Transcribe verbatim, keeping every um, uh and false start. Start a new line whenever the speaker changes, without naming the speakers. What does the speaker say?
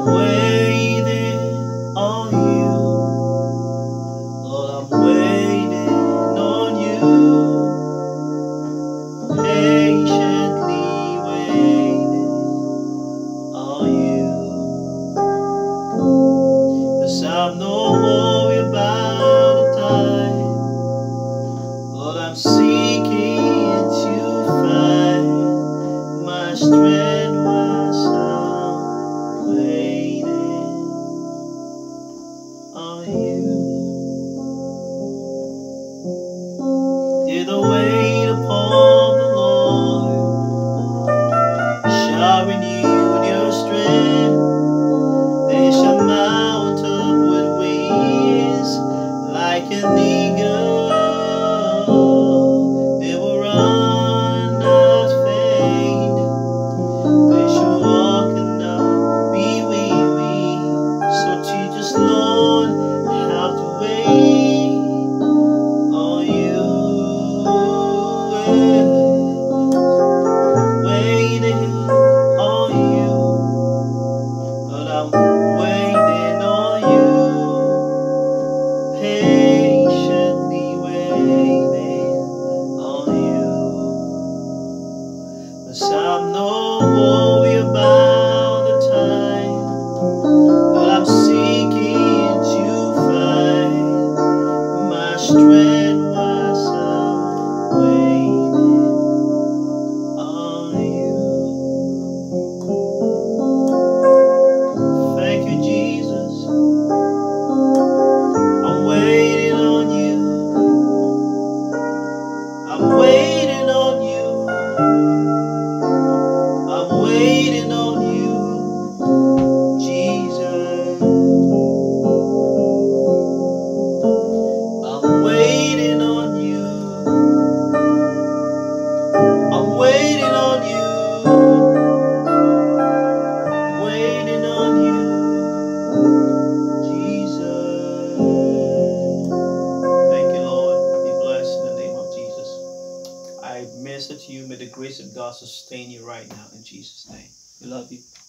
waiting on you. Lord, I'm waiting on you. Patiently waiting on you. 'Cause I'm no worry about the time. Lord, I'm seeking to find my strength myself, waiting on you. Did I wait upon the Lord, shall renew their strength. They shall mount up with wings like an eagle. They will run, not faint. They shall walk and not be weary. So teach us, Lord, how to wait on you. Waiting on you. But I'm waiting on you. Patiently waiting on you. 'Cause I'm no worry about the time, but I'm seeking to find my strength myself, waiting on you. Thank you, Jesus. I'm waiting on you. I'm waiting on you. I'm waiting on you, Jesus. I'm waiting on you. I'm waiting on you. Waiting on you, Jesus. Thank you, Lord. Be blessed in the name of Jesus. I minister to you. May the grace of God sustain you right now in Jesus' name. We love you.